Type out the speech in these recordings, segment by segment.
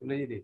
जी।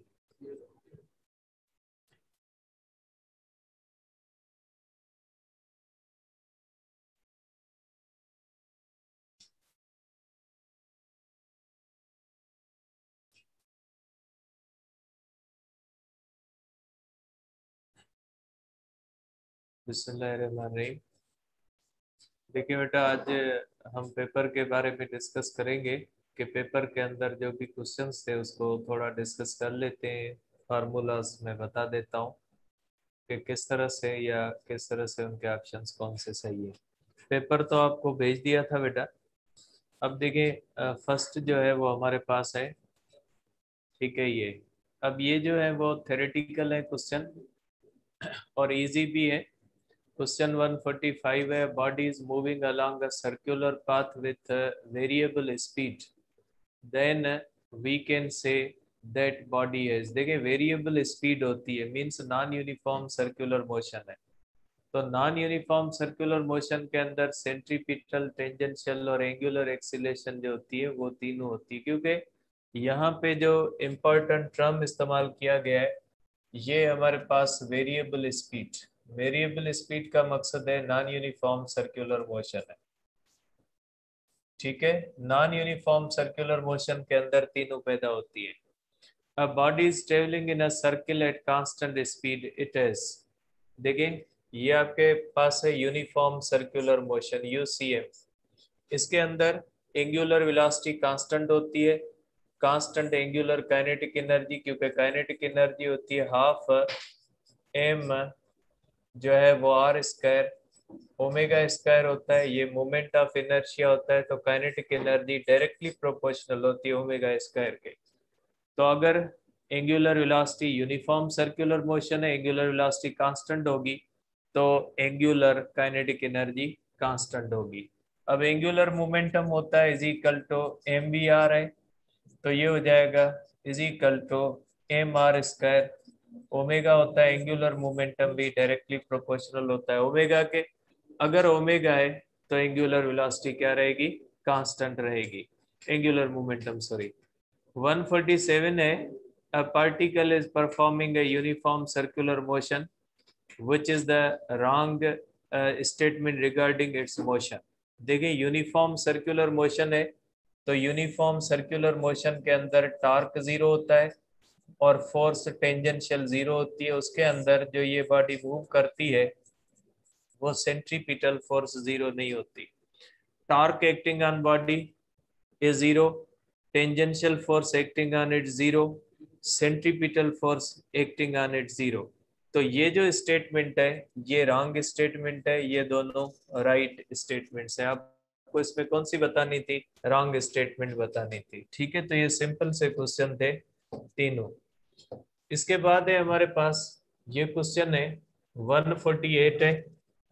बिस्मिल्लाहिर्रहमानिर्रहीम। देखिए बेटा, आज हम पेपर के बारे में डिस्कस करेंगे कि पेपर के अंदर जो भी क्वेश्चंस थे उसको थोड़ा डिस्कस कर लेते हैं। फार्मूलाज मैं बता देता हूँ कि किस तरह से या किस तरह से उनके ऑप्शंस कौन से सही है। पेपर तो आपको भेज दिया था बेटा। अब देखिए, फर्स्ट जो है वो हमारे पास है, ठीक है ये। अब ये जो है वो थ्योरेटिकल है क्वेश्चन और इजी भी है। क्वेश्चन 145 है, body is moving along a circular path with variable speed, then we can say that body is. देखिए वेरिएबल स्पीड होती है means non uniform circular motion है। तो नॉन यूनिफॉर्म सर्कुलर मोशन के अंदर सेंट्रीपिटल, टेंजेंशियल और angular acceleration जो होती है वो तीनों होती है, क्योंकि यहाँ पे जो इम्पोर्टेंट टर्म इस्तेमाल किया गया है ये हमारे पास वेरिएबल स्पीड। वेरिएबल स्पीड का मकसद है नॉन यूनिफॉर्म सर्कुलर मोशन है, ठीक है। नॉन यूनिफॉर्म सर्कुलर मोशन के अंदर तीनों पैदा होती है। A body is traveling in a circle at constant speed. It is, देखिए ये आपके पास है यूनिफॉर्म सर्कुलर मोशन यूसीएम। इसके अंदर एंगुलर वेलोसिटी कांस्टेंट होती है, कांस्टेंट एंगुलर काइनेटिक एनर्जी, क्योंकि काइनेटिक एनर्जी होती है हाफ एम जो है वो आर स्क्वायर ओमेगा स्क्वायर होता है। ये मोमेंट ऑफ इनर्शिया होता है, तो काइनेटिक एनर्जी डायरेक्टली प्रोपोर्शनल होती है ओमेगा स्क्वायर के। तो अगर angular velocity uniform circular motion है, एंगुलर वेलोसिटी कांस्टेंट होगी, तो एंगुलर काइनेटिक एनर्जी कांस्टेंट होगी। अब एंगुलर मोमेंटम होता है is equal to m v r है, तो ये हो जाएगा is equal to m are square. Omega होता है एंगुलर मोमेंटम भी डायरेक्टली प्रोपोर्शनल होता है ओमेगा के। अगर ओमेगा है तो एंगुलर वेलोसिटी क्या रहेगी, कांस्टेंट रहेगी, एंगुलर मोमेंटम सॉरी। 147 है, a particle is performing a uniform circular motion which is the wrong statement regarding its motion। देखिए यूनिफॉर्म सर्कुलर मोशन है, तो यूनिफॉर्म सर्कुलर मोशन के अंदर टार्क जीरो होता है और फोर्स टेंजेंशियल जीरो होती है। उसके अंदर जो ये बॉडी मूव करती है वो सेंट्रीपिटल फोर्स जीरो नहीं होती। Torque acting on body is zero, tangential force acting on it zero, centripetal force acting on it zero। तो ये जो स्टेटमेंट है ये रॉन्ग स्टेटमेंट है, ये दोनों राइट स्टेटमेंट्स हैं। आपको इसमें कौन सी बतानी थी, रॉन्ग स्टेटमेंट बतानी थी, ठीक है। तो ये सिंपल से क्वेश्चन थे तीनों। इसके बाद है हमारे पास ये क्वेश्चन है 148 है,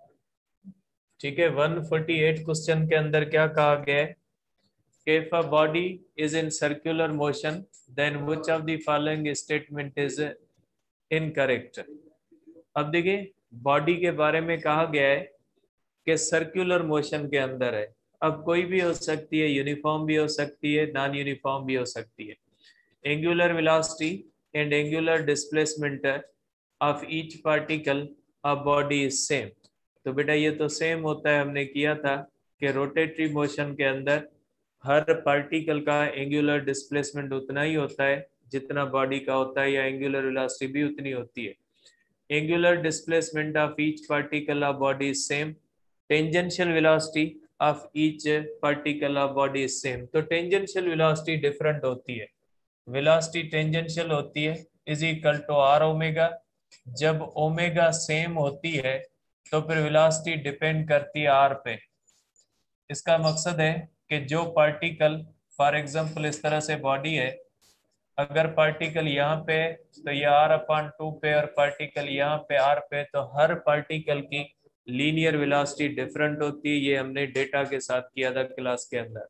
ठीक है। 148 क्वेश्चन के अंदर क्या कहा गया है, if a body is in circular motion then which of the following statement is incorrect। अब देखिए बॉडी के बारे में कहा गया है कि सर्कुलर मोशन के अंदर है। अब कोई भी हो सकती है, यूनिफॉर्म भी हो सकती है, नॉन यूनिफॉर्म भी हो सकती है। Angular velocity and angular displacement of each particle of body is same. तो बेटा ये तो सेम होता है, हमने किया था कि रोटेटरी मोशन के अंदर हर पार्टिकल का एंगुलर डिस्प्लेसमेंट उतना ही होता है जितना बॉडी का होता है, या एंगुलर वेलोसिटी भी उतनी होती है। Angular displacement of each particle of body is same, tangential velocity of each particle of body is same. तो टेंजेंशियल वेलोसिटी डिफरेंट होती है, वेलोसिटी टेंजेंशियल होती है is equal to are omega. जब ओमेगा सेम होती है तो फिर वेलोसिटी डिपेंड करती है आर पे। इसका मकसद है कि जो पार्टिकल, फॉर एग्जांपल इस तरह से बॉडी है, अगर पार्टिकल यहाँ पे है तो ये आर अपॉन टू पे, और पार्टिकल यहाँ पे आर पे, तो हर पार्टिकल की लीनियर वेलोसिटी डिफरेंट होती है। ये हमने डेटा के साथ किया था क्लास के अंदर।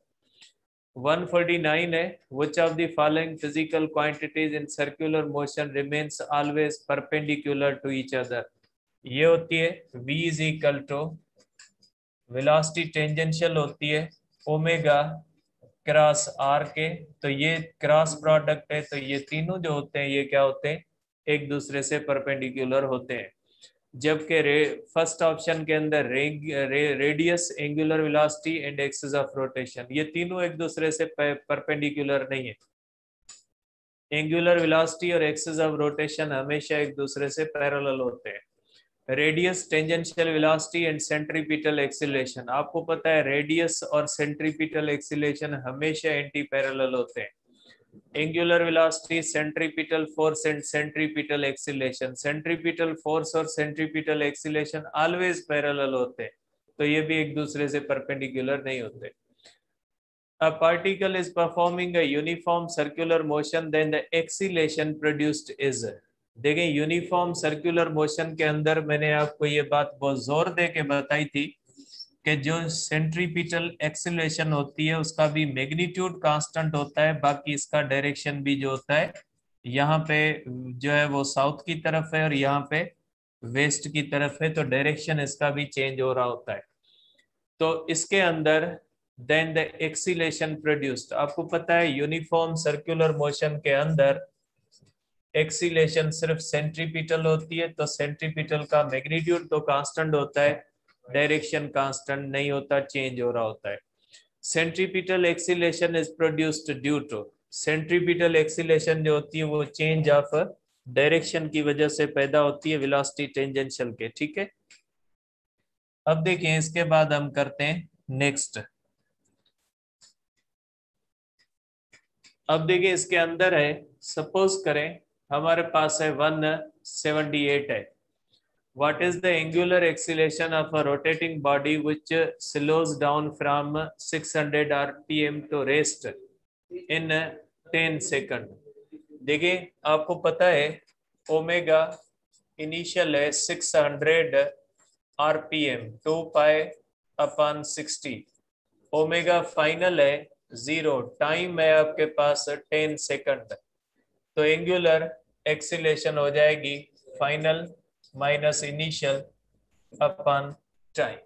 149 है, which of the following physical quantities in circular motion remains always perpendicular to each other। ये होती है v is equal to velocity tangential होती है ओमेगा क्रॉस आर के, तो ये क्रॉस प्रोडक्ट है, तो ये तीनों जो होते हैं ये क्या होते हैं, एक दूसरे से परपेंडिकुलर होते हैं। जबकि फर्स्ट ऑप्शन के अंदर radius, angular velocity and axis of rotation, ये तीनों एक दूसरे से परपेंडिकुलर नहीं है। एंगुलर वेलोसिटी और एक्सिस ऑफ रोटेशन हमेशा एक दूसरे से पैरेलल होते हैं। Radius, tangential velocity and centripetal acceleration, आपको पता है रेडियस और सेंट्रीपिटल एक्सीलरेशन हमेशा एंटी पैरेलल होते हैं। Angular velocity, centripetal force and centripetal acceleration, centripetal force और सेंट्रीपिटल एक्सीलरेशन ऑलवेज पैरेलल होते हैं, तो ये भी एक दूसरे से परपेंडिकुलर नहीं होते। A particle is performing a uniform circular motion, then the acceleration produced is, देखें यूनिफॉर्म सर्कुलर मोशन के अंदर मैंने आपको ये बात बहुत जोर दे के बताई थी कि जो सेंट्रीपिटल एक्सीलरेशन होती है उसका भी मैग्नीट्यूड कांस्टेंट होता है, बाकी इसका डायरेक्शन भी जो होता है यहाँ पे जो है वो साउथ की तरफ है और यहाँ पे वेस्ट की तरफ है, तो डायरेक्शन इसका भी चेंज हो रहा होता है। तो इसके अंदर देन द एक्सीलरेशन प्रोड्यूस्ड, आपको पता है यूनिफॉर्म सर्कुलर मोशन के अंदर एक्सीलेशन सिर्फ सेंट्रीपिटल होती है, तो सेंट्रीपिटल का मैग्नीट्यूड तो कांस्टेंट होता है, डायरेक्शन कांस्टेंट नहीं होता, चेंज हो रहा होता है। Centripetal acceleration is produced due to, centripetal acceleration जो होती है वो चेंज ऑफ डायरेक्शन की वजह से पैदा होती है वेलोसिटी टेंजेंशियल के, ठीक है। अब देखिए इसके बाद हम करते हैं नेक्स्ट। अब देखिए इसके अंदर है, सपोज करें हमारे पास है 178 है। What is the angular acceleration of a rotating body which slows down from 600 rpm to rest in 10 second. देखिए आपको पता है ओमेगा इनिशियल है 600 rpm 2 pi upon 60, omega final है 0, टाइम है आपके पास 10 सेकंड, तो एंगुलर एक्सीलेशन हो जाएगी final minus initial upon time.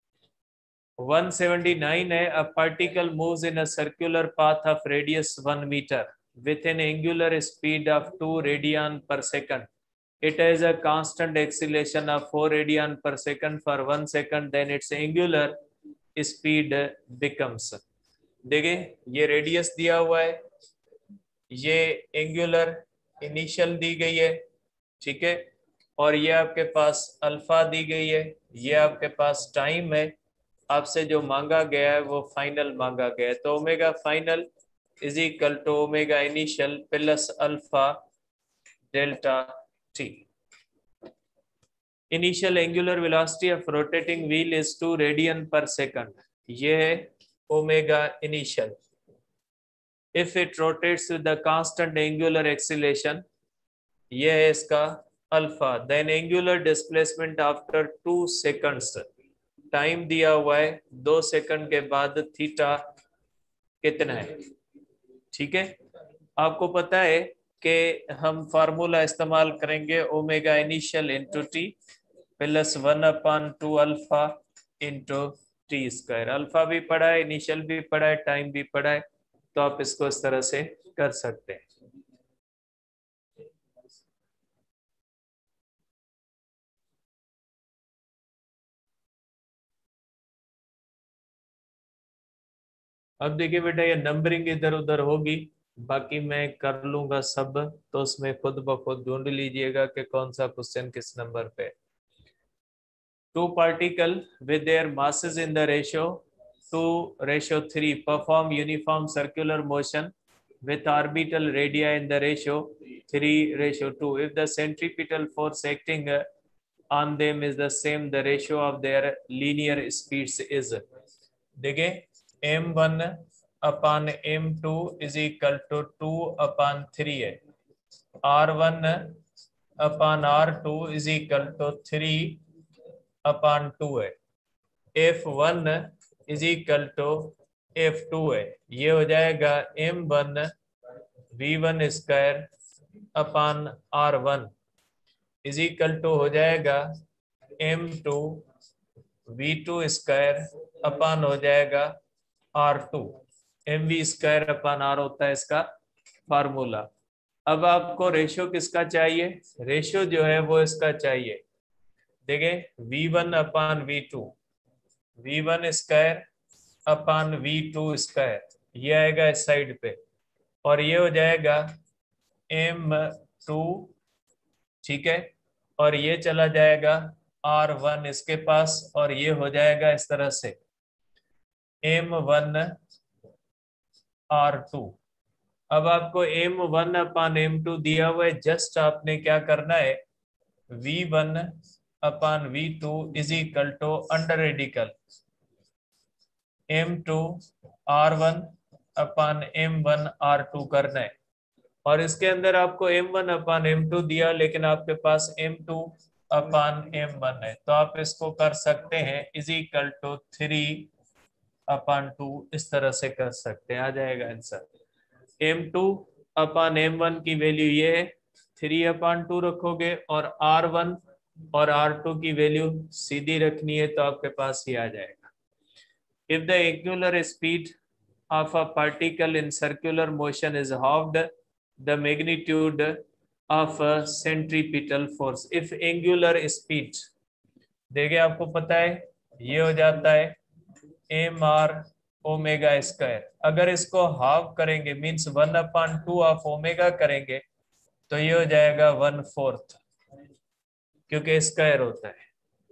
179 है, a particle moves in a circular path of radius 1 metre with an angular speed of 2 radian per second. It has a constant acceleration of 4 radian per second for 1 second, then its angular speed becomes, देखिए ये radius दिया हुआ है, ये angular initial दी गई है, ठीक है, और ये आपके पास अल्फा दी गई है, ये आपके पास टाइम है, आपसे जो मांगा गया है वो फाइनल मांगा गया है, तो omega final is equal to omega initial plus alpha delta t. Initial angular velocity of rotating wheel is 2 radian per second, ये है omega initial. If it rotates with the constant angular acceleration, ये है इसका alpha, then angular displacement after 2 seconds, time दिया हुआ है 2 second के बाद थीटा कितना है, ठीक है। आपको पता है कि हम फार्मूला इस्तेमाल करेंगे omega initial into T plus 1/2 alpha into T square, alpha भी पढ़ा है, इनिशियल भी पढ़ा है, टाइम भी पढ़ा है, तो आप इसको इस तरह से कर सकते हैं। अब देखिए बेटा ये नंबरिंग इधर उधर होगी, बाकी मैं कर लूंगा सब, तो उसमें खुद ब खुद ढूंढ लीजिएगा कि कौन सा क्वेश्चन किस नंबर पे। Two particle with their masses in the ratio 2:3 perform uniform circular motion with orbital radii in the ratio 3:2. If the centripetal force acting on them is the same, the ratio of their linear speeds is, देखिए m1 upon m2 is equal to 2/3 है, r1 upon r2 is equal to 3/2 है, f1 is equal to f2 है, ये हो जाएगा m1 v1 square upon r1 is equal to हो जाएगा m2 v2 square upon हो जाएगा r2। mv² होता है इसका फार्मूला। अब आपको रेशियो किसका चाहिए? रेशियो जो है वो इसका चाहिए, देखिए v1/v2, v1²/v2², ये आएगा इस साइड पे, और ये हो जाएगा m2, ठीक है, और ये चला जाएगा r1 इसके पास, और ये हो जाएगा इस तरह से m1r2। अब आपको m1/m2 दिया हुआ है, जस्ट आपने क्या करना है, v1/v2 is equal to under radical m2r1/m1r2 करना है। और इसके अंदर आपको m1/m2 दिया, लेकिन आपके पास m2/m1 है, तो आप इसको कर सकते हैं इज इक्वल टू 3/2, इस तरह से कर सकते हैं, आ जाएगा आंसर। m2/m1 की वैल्यू ये है, 3/2 रखोगे, और r1 और r2 की वैल्यू सीधी रखनी है, तो आपके पास ये आ जाएगा। If the angular speed of a particle in circular motion is halved, the magnitude of a centripetal force. If angular speed, देखिए आपको पता है ये हो जाता है mr⍵²। अगर इसको हाफ करेंगे मीन्स 1/2 ऑफ ओमेगा करेंगे, तो ये हो जाएगा 1/4, क्योंकि स्क्वायर होता है।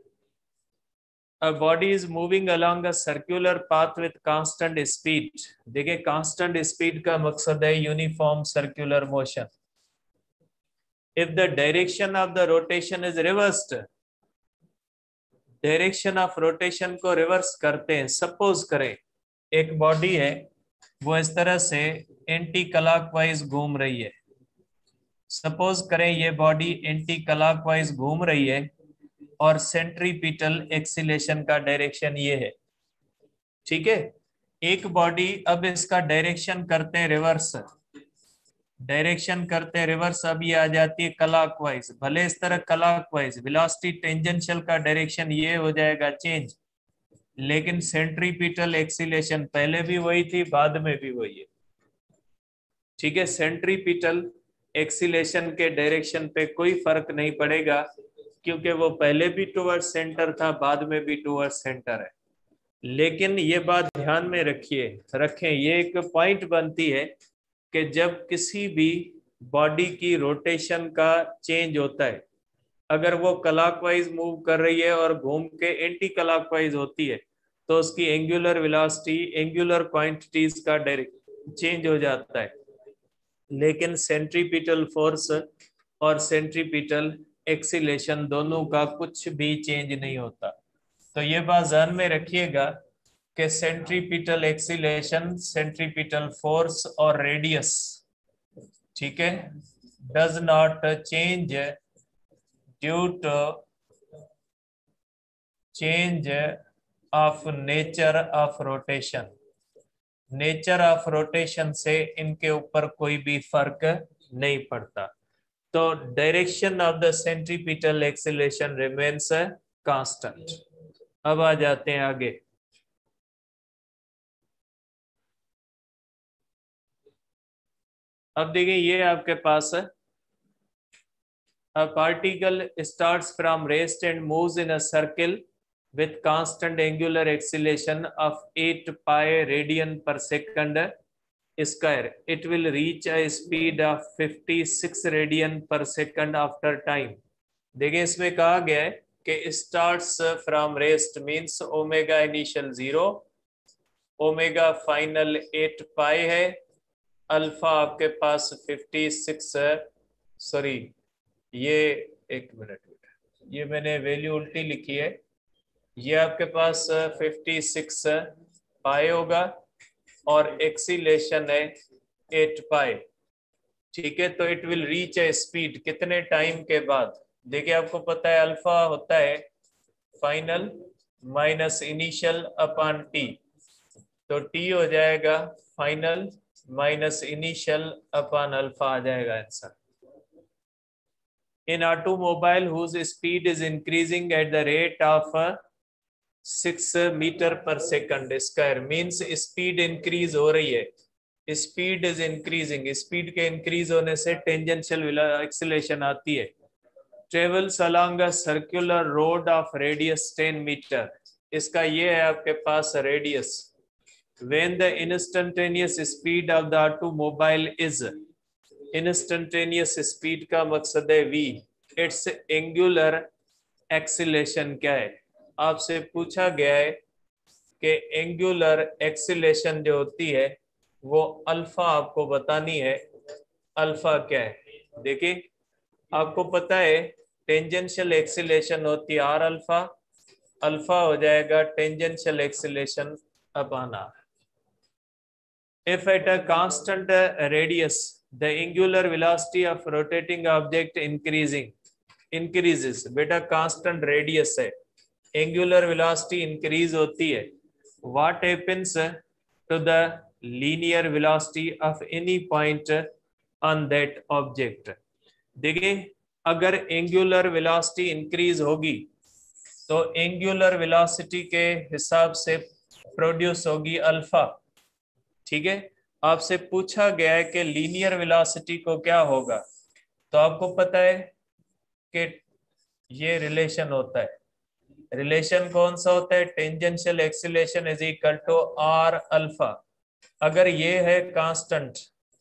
A body is moving along a circular path with constant speed. देखिए constant speed का मकसद है uniform circular motion. If the direction of the rotation is reversed, direction of rotation को रिवर्स करते हैं। सपोज करें एक बॉडी है, वो इस तरह से एंटी क्लॉकवाइज घूम रही है। सपोज करें ये बॉडी एंटी क्लॉकवाइज घूम रही है, और सेंट्रीपिटल एक्सीलेशन का डायरेक्शन ये है, ठीक है। एक बॉडी, अब इसका डायरेक्शन करते हैं रिवर्स, डायरेक्शन करते हैं रिवर्स, अब ये आ जाती है क्लॉकवाइज। भले इस तरह क्लॉकवाइज, वेलोसिटी टेंजेंशियल का डायरेक्शन ये हो जाएगा चेंज, लेकिन सेंट्रीपिटल एक्सीलेशन पहले भी वही थी, बाद में भी वही है, ठीक है। सेंट्रीपिटल एक्सीलेशन के डायरेक्शन पे कोई फर्क नहीं पड़ेगा, क्योंकि वो पहले भी टुवर्ड सेंटर था, बाद में भी टुवर्ड सेंटर है। लेकिन ये बात ध्यान में रखें, ये एक पॉइंट बनती है कि जब किसी भी बॉडी की रोटेशन का चेंज होता है, अगर वो क्लॉकवाइज मूव कर रही है और घूम के एंटी क्लॉकवाइज होती है, तो उसकी एंगुलर वेलोसिटी, एंगुलर क्वांटिटीज का डायरेक्शन चेंज हो जाता है, लेकिन सेंट्रीपिटल फोर्स और सेंट्रीपिटल एक्सीलेशन दोनों का कुछ भी चेंज नहीं होता। तो ये बात ध्यान में रखिएगा कि सेंट्रीपिटल एक्सीलेशन, सेंट्रीपिटल फोर्स और रेडियस, ठीक है, does not change due to change of nature of rotation. Nature of rotation से इनके ऊपर कोई भी फर्क नहीं पड़ता। तो direction of the centripetal acceleration remains constant. अब आ जाते हैं आगे। अब देखिए ये आपके पास है, a particle starts from rest and moves in a circle with constant angular acceleration of 8 pi radian per second square. It will reach a speed of 56 radian per second after time. देखिए इसमें कहा गया है कि starts from rest means omega initial 0, omega final 8 pi है, alpha आपके पास 56, sorry ये एक मिनट, ये मैंने वैल्यू उल्टी लिखी है, ये आपके पास 56 पाई होगा और एक्सीलेशन है 8 पाई, ठीक है। तो it will reach a speed कितने टाइम के बाद? देखिए आपको पता है अल्फा होता है final minus initial upon T, तो टी हो जाएगा final minus initial upon alpha, आ जाएगा answer. In automobile whose speed is increasing at the rate of 6 metre per second square means speed increase हो रही है, स्पीड इज इंक्रीजिंग, स्पीड के increase होने से टेंजेंशियल एक्सीलरेशन आती है। Travels along a circular road of radius 10 metre, इसका ये है आपके पास radius. When the instantaneous speed of the automobile is, instantaneous speed का मकसद है v, इट्स एंगुलर एक्सीलरेशन क्या है? आपसे पूछा गया है कि एंगुलर एक्सीलरेशन जो होती है वो अल्फा आपको बतानी है। अल्फा क्या है? देखिए आपको पता है टेंजेंशियल एक्सीलरेशन होती है आर अल्फा, अल्फा हो जाएगा tangential acceleration upon r. If at a constant radius the angular velocity of rotating object increases, बेटा constant radius है, angular velocity increase होती है, what happens to the linear velocity of any point on that object? देखिए अगर angular velocity increase होगी तो angular velocity के हिसाब से प्रोड्यूस होगी अल्फा। ठीक है, आपसे पूछा गया है कि लीनियर वेलोसिटी को क्या होगा, तो आपको पता है कि ये रिलेशन होता है। रिलेशन कौन सा होता है? Tangential acceleration is equal to are alpha. अगर ये है कांस्टेंट,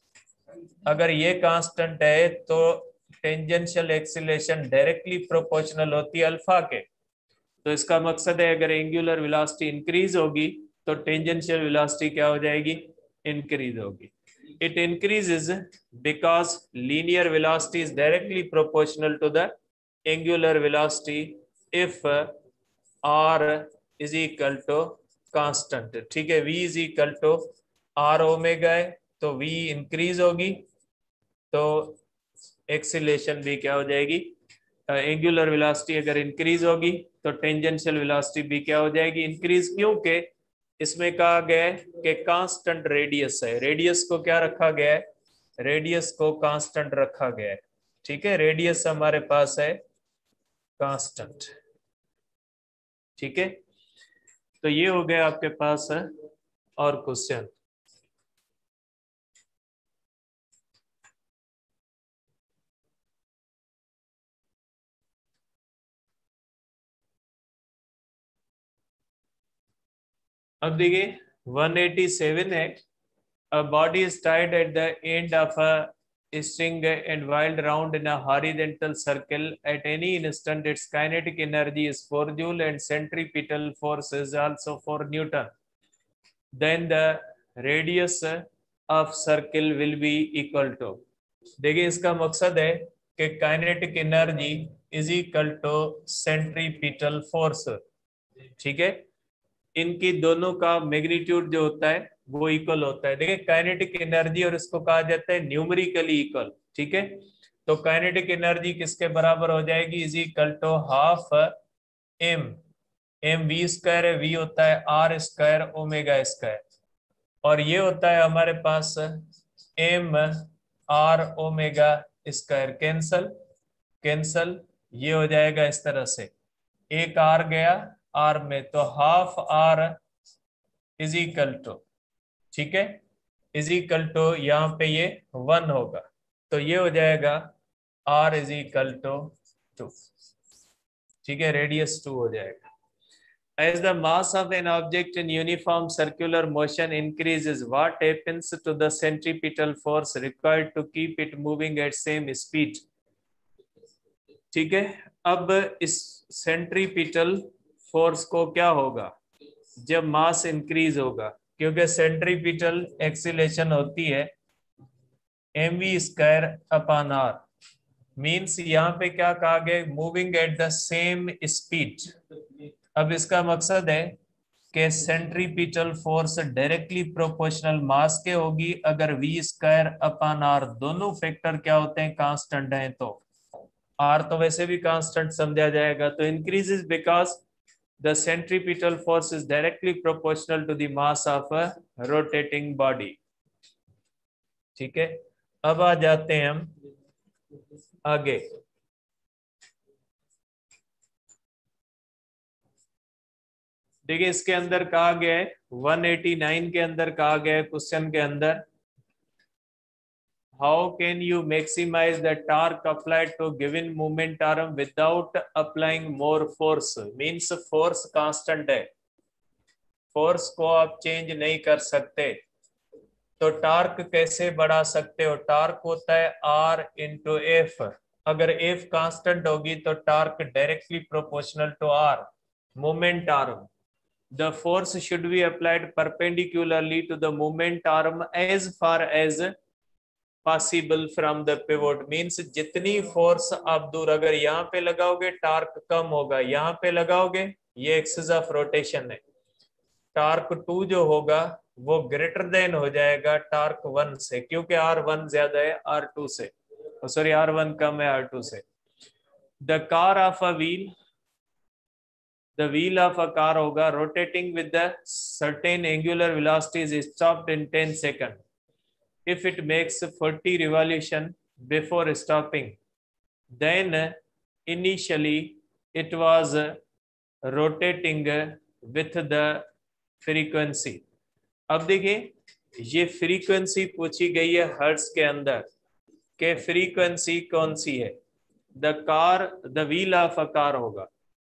अगर ये कांस्टेंट है तो टेंजेंशियल एक्सीलरेशन डायरेक्टली प्रोपोर्शनल होती है अल्फा के। तो इसका मकसद है अगर एंगुलर वेलोसिटी इंक्रीज होगी तो टेंजेंशियल वेलोसिटी क्या हो जाएगी? इंक्रीज होगी। It increases because linear velocity is directly proportional to the angular velocity if r is equal to constant. ठीक है, v is equal to are omega है तो v इंक्रीज होगी तो एक्सीलरेशन भी क्या हो जाएगी? एंगुलर वेलोसिटी अगर इंक्रीज होगी तो टेंजेंशियल वेलोसिटी भी क्या हो जाएगी? इंक्रीज। क्योंकि इसमें कहा गया है कि कांस्टेंट रेडियस है, रेडियस को क्या रखा गया है? रेडियस को कांस्टेंट रखा गया है। ठीक है, रेडियस हमारे पास है कांस्टेंट। ठीक है, तो ये हो गया आपके पास है और क्वेश्चन। अब देखिए 187 है। A body is tied at the end of a string and whirled round in a horizontal circle. At any instant, its kinetic energy is 4 joule and centripetal force is also 4 Newton. Then the radius of circle will be equal to, देखिए इसका मकसद है कि kinetic energy is equal to centripetal force. ठीक है, इनकी दोनों का मैग्नीट्यूड जो होता है वो इक्वल होता है। देखिए काइनेटिक एनर्जी और इसको कहा जाता है न्यूमेरिकली इक्वल। ठीक है, तो काइनेटिक एनर्जी किसके बराबर हो जाएगी? Is equal to half m, m we square है, वी होता है आर स्क्वायर ओमेगा स्क्वायर, और ये होता है हमारे पास m r omega square. Cancel cancel, ये हो जाएगा इस तरह से, एक आर गया आर में तो half r is equal to, ठीक है, इज इक्वल टू यहाँ पे ये 1 होगा तो ये हो जाएगा आर इज इक्वल टू 2। ठीक है, रेडियस 2 हो जाएगा। As the mass of an object in uniform circular motion increases, what happens to the centripetal force required to keep it moving at same speed? ठीक है, अब इस सेंट्रीपिटल फोर्स को क्या होगा जब मास इंक्रीज होगा? क्योंकि सेंट्रीपिटल एक्सीलरेशन होती है mv square upon r, means यहाँ पे क्या कहा गया? Moving at the same speed. अब इसका मकसद है कि centripetal force directly proportional mass के होगी अगर v स्क्वायर अपॉन आर दोनों फैक्टर क्या होते हैं? कांस्टेंट हैं। तो आर तो वैसे भी कांस्टेंट समझा जाएगा, तो increases because the centripetal force is directly proportional to the mass of a rotating body. ठीक है, अब आ जाते हैं हम आगे। देखिए इसके अंदर कहा गया है 189 के अंदर कहा गया है क्वेश्चन के अंदर, how can you maximize the torque applied to given moment arm without applying more force? means force constant है, फोर्स को आप चेंज नहीं कर सकते, तो टार्क कैसे बढ़ा सकते हो? टार्क होता है R इंटू एफ, अगर एफ कांस्टेंट होगी तो torque directly proportional to r, moment arm. The force should be applied perpendicularly to the moment arm as far as possible from the pivot. Means जितनी force आप दूर, अगर यहाँ पे लगाओगे टार्क कम होगा, यहाँ पे लगाओगे, ये एक्सिस ऑफ रोटेशन है, टार्क 2 जो होगा वो ग्रेटर देन हो जाएगा टार्क 1 से, क्योंकि R1 ज्यादा है R2 से, सॉरी R1 कम है R2 से। The car of a wheel, the wheel of a car होगा rotating with the certain angular velocity is stopped in 10 second if it makes 40 revolution before stopping, then initially it was rotating with the frequency। अब देखिए ये frequency पूछी गई है hertz के अंदर, के फ्रीक्वेंसी कौन सी है? The car, the wheel of a car होगा।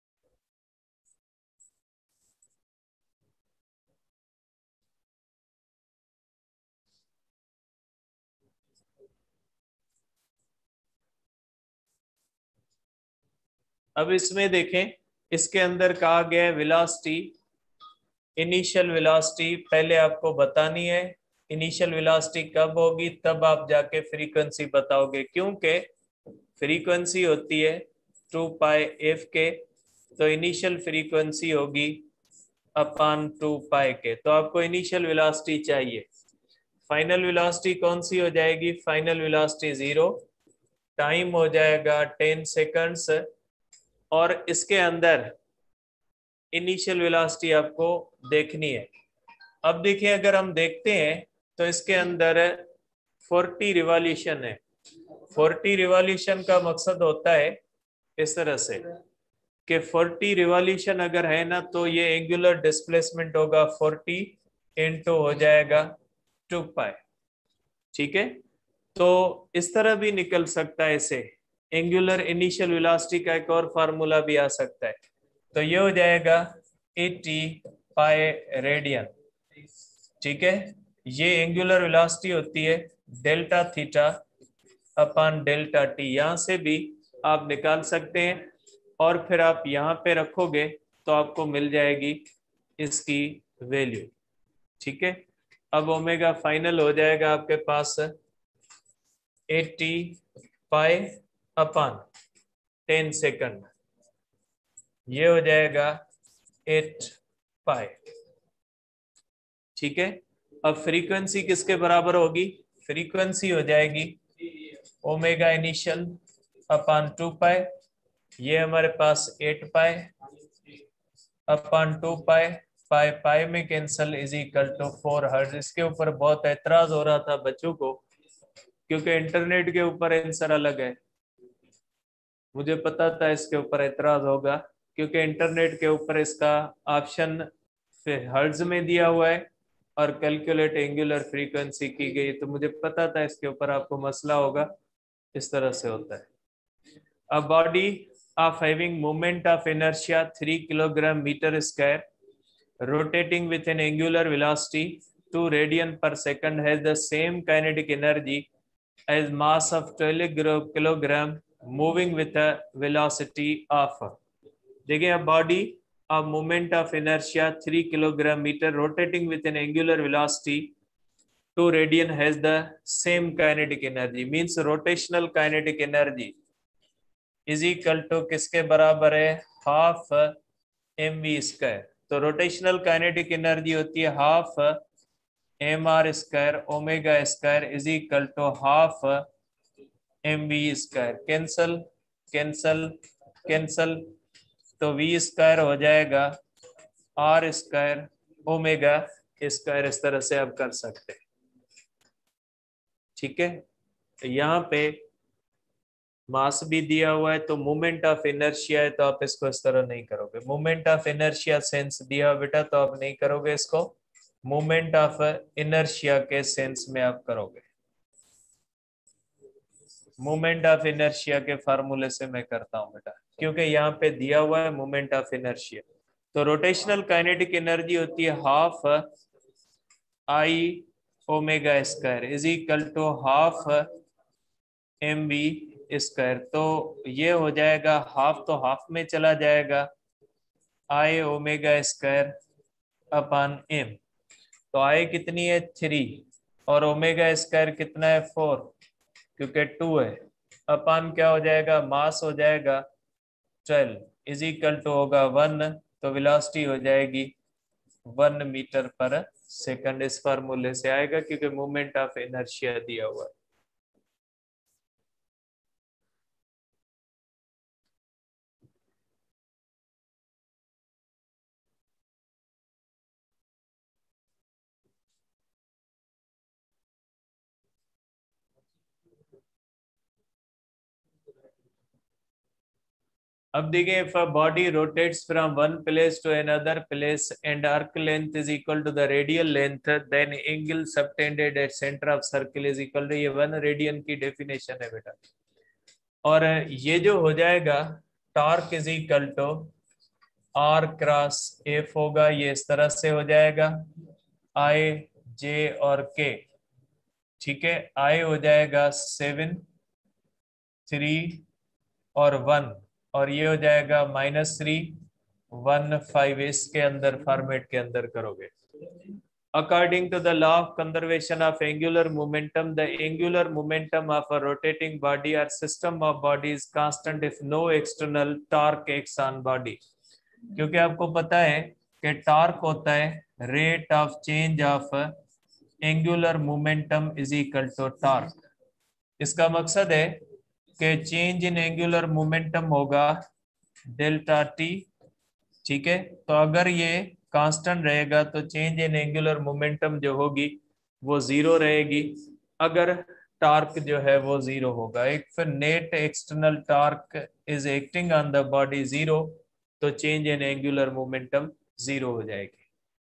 अब इसमें देखें, इसके अंदर कहा गया है वेलोसिटी, इनिशियल वेलोसिटी पहले आपको बतानी है। इनिशियल वेलोसिटी कब होगी? तब आप जाके फ्रीक्वेंसी बताओगे, क्योंकि फ्रीक्वेंसी होती है 2 पाई एफ के, तो इनिशियल फ्रीक्वेंसी होगी अपान 2 पाई के, तो आपको इनिशियल वेलोसिटी चाहिए। फाइनल वेलोसिटी कौन सी हो जाएगी? फाइनल वेलोसिटी 0, टाइम हो जाएगा 10 सेकंड्स, और इसके अंदर इनिशियल वेलोसिटी आपको देखनी है। अब देखिए अगर हम देखते हैं तो इसके अंदर 40 रिवॉल्यूशन है। 40 रिवॉल्यूशन का मकसद होता है इस तरह से कि 40 रिवॉल्यूशन अगर है ना, तो ये एंगुलर डिस्प्लेसमेंट होगा 40 इंटू हो जाएगा 2 पाई। ठीक है, तो इस तरह भी निकल सकता है इसे, एंगुलर इनिशियल वेलोसिटी का एक और फार्मूला भी आ सकता है, तो ये हो जाएगा 80 पाई रेडियन। ठीक है, ये एंगुलर वेलोसिटी होती है delta theta upon delta t, यहां से भी आप निकाल सकते हैं, और फिर आप यहाँ पे रखोगे तो आपको मिल जाएगी इसकी वैल्यू। ठीक है, अब ओमेगा फाइनल हो जाएगा आपके पास 80 पाई अपान 10 सेकंड, ये हो जाएगा 8 पाई। ठीक है, अब फ्रीक्वेंसी किसके बराबर होगी? फ्रीक्वेंसी हो जाएगी ओमेगा इनिशियल अपान 2 पाई, ये हमारे पास 8 पाई अपान 2 पाई, पाई पाई में cancel, is equal to 4 hertz. इसके ऊपर बहुत एतराज हो रहा था बच्चों को, क्योंकि इंटरनेट के ऊपर आंसर अलग है। मुझे पता था इसके ऊपर एतराज होगा, क्योंकि इंटरनेट के ऊपर इसका ऑप्शन हर्ट्ज में दिया हुआ है और कैलकुलेट एंगुलर फ्रीक्वेंसी की गई, तो मुझे पता था इसके ऊपर आपको मसला होगा। इस तरह से होता है। A body of having moment of inertia 3 kilogram meter square rotating with an angular velocity 2 radian per second has the same kinetic energy as mass of 12 kilogram moving with a velocity of, देखिए a body of moment of inertia 3 kilogram meter rotating with an angular velocity 2 radian has the same kinetic energy, means rotational kinetic energy is equal to किसके बराबर है? Half M we square. तो rotational kinetic energy होती है half M R square omega square is equal to half M we square. Cancel cancel cancel, तो v square हो जाएगा are square omega square. इस तरह से आप कर सकते हैं। ठीक है, यहाँ पे मास भी दिया हुआ है, तो मोमेंट ऑफ इनर्शिया है, तो आप इसको इस तरह नहीं करोगे। मोमेंट ऑफ इनर्शिया सेंस दिया हुआ बेटा, तो आप नहीं करोगे इसको, मोमेंट ऑफ इनर्शिया के सेंस में आप करोगे। मोमेंट ऑफ इनर्शिया के फार्मूले से मैं करता हूं बेटा, क्योंकि यहाँ पे दिया हुआ है मोमेंट ऑफ इनर्शिया। तो रोटेशनल काइनेटिक एनर्जी होती है half I omega square is equal to half M we square. तो ये हो जाएगा, हाफ तो हाफ में चला जाएगा, I omega square upon M. तो आई कितनी है 3, और ओमेगा स्क्वायर कितना है 4, क्योंकि 2 है, अपॉन क्या हो जाएगा, मास हो जाएगा 12 इज इक्वल टू होगा 1, तो वेलोसिटी हो जाएगी 1 मीटर पर सेकंड। इस फार्मूले से आएगा, क्योंकि मोमेंट ऑफ इनर्शिया दिया हुआ है। अब देखिए, if a body rotates from one place to another place and arc length is equal to the radial length, then angle subtended at center of circle is equal to, ये 1 radian की definition है बेटा। और ये जो हो जाएगा torque is equal to R cross F होगा, ये इस तरह से हो जाएगा, आई जे और के। ठीक है, आई हो जाएगा 7, 3 और 1, और ये हो जाएगा -3, 1, 5। इसके अंदर फॉर्मेट के अंदर करोगे। According to the law of conservation of angular momentum, the angular momentum of a rotating body or system of body is constant if no external torque acts on body। क्योंकि आपको पता है कि टॉर्क होता है rate of change of angular momentum is equal to torque. इसका मकसद है कि चेंज इन एंगुलर मोमेंटम होगा डेल्टा टी। ठीक है, तो अगर ये कांस्टेंट रहेगा तो चेंज इन एंगुलर मोमेंटम जो होगी वो 0 रहेगी। अगर टार्क जो है वो 0 होगा, if net external torque is acting on the body 0, तो चेंज इन एंगुलर मोमेंटम 0 हो जाएगी।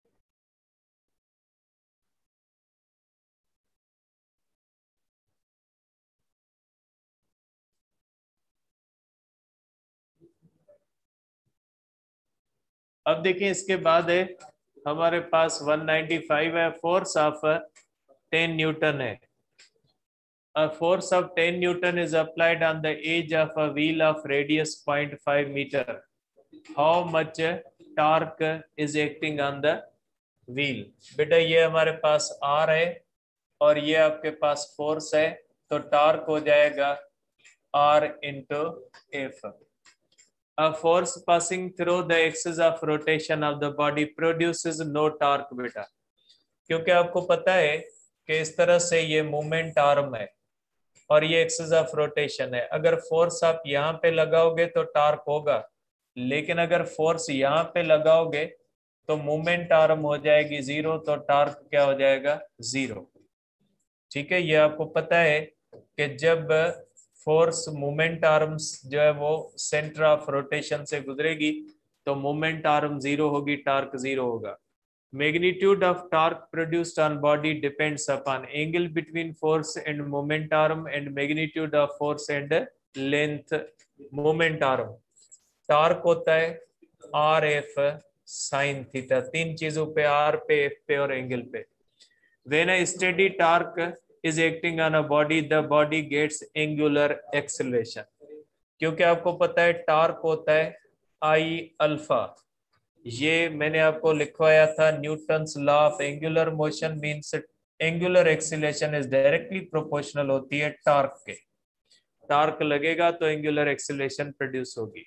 अब देखिए, इसके बाद है हमारे पास 195 है, फोर्स ऑफ 10 न्यूटन है। A force of 10 Newton is applied on the edge of a wheel of radius 0.5 meter. How much torque is acting on the wheel? बेटा ये हमारे पास R है और ये आपके पास फोर्स है, तो टॉर्क हो जाएगा R into F। A force passing through the axis of rotation of the body produces no torque बेटा, क्योंकि आपको पता है कि इस तरह से ये मोमेंट आर्म है और ये एक्सिस ऑफ रोटेशन है। अगर फोर्स आप यहाँ पे लगाओगे तो टार्क होगा, लेकिन अगर फोर्स यहाँ पे लगाओगे तो मोमेंट आर्म हो जाएगी 0, तो टार्क क्या हो जाएगा 0। ठीक है, ये आपको पता है कि जब फोर्स मोमेंट आर्म्स जो है वो सेंटर ऑफ रोटेशन से गुजरेगी तो मोमेंट आर्म 0 होगी, टार्क 0 होगा। Magnitude of torque produced on body depends upon angle between force and moment arm and magnitude of force and length moment arm। Torque होता है आर एफ साइन थीटा, तीन चीजों पे, आर पे, F पे और एंगल पे। When a steady torque is acting on a body, the body gets angular acceleration। क्योंकि आपको पता है टॉर्क होता है आई अल्फा, ये मैंने आपको लिखवाया था Newton's law of angular motion means angular acceleration is directly proportional होती है टॉर्क के। टॉर्क लगेगा तो एंगुलर एक्सीलरेशन प्रोड्यूस होगी।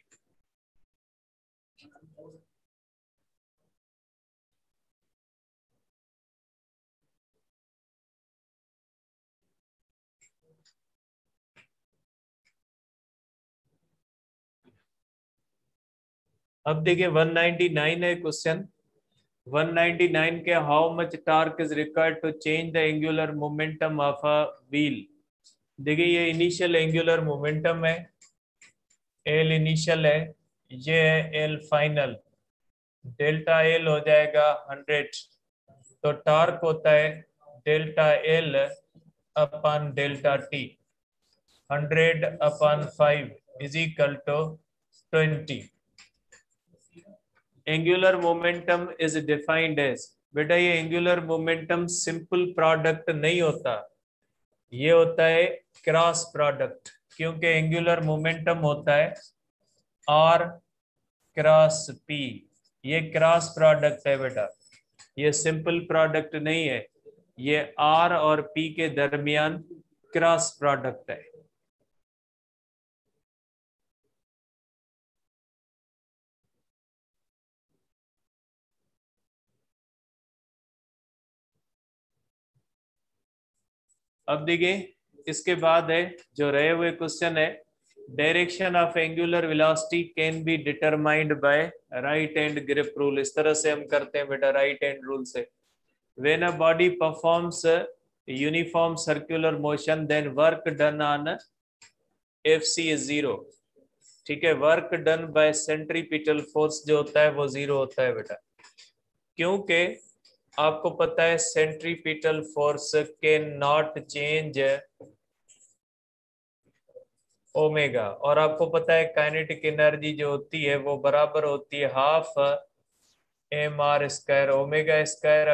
अब देखिए 199 है क्वेश्चन। 199 के how much torque is required to change the angular momentum of a wheel. देखिए ये इनिशियल एंगुलर मोमेंटम है, एल इनिशियल है, ये है एल फाइनल। डेल्टा एल हो जाएगा 100, तो टॉर्क होता है delta L upon delta T. 100/5 is equal to 20। Angular momentum is defined as, बेटा ये एंगुलर मोमेंटम सिंपल प्रोडक्ट नहीं होता, ये होता है क्रॉस प्रोडक्ट, क्योंकि एंगुलर मोमेंटम होता है आर क्रॉस पी। ये क्रॉस प्रोडक्ट है बेटा, ये सिंपल प्रोडक्ट नहीं है, ये आर और पी के दरमियान क्रॉस प्रोडक्ट है। अब देखिए इसके बाद है जो रहे हुए क्वेश्चन है, direction of angular velocity can be determined by right hand grip rule. इस तरह से हम करते हैं बेटा राइट हैंड रूल से। When a body performs uniform circular motion then work done on F C is zero. ठीक है, work done by centripetal force जो होता है वो जीरो होता है बेटा, क्योंकि आपको पता है centripetal force can not change omega, और आपको पता है काइनेटिक एनर्जी जो होती है वो बराबर होती है half M R square omega square.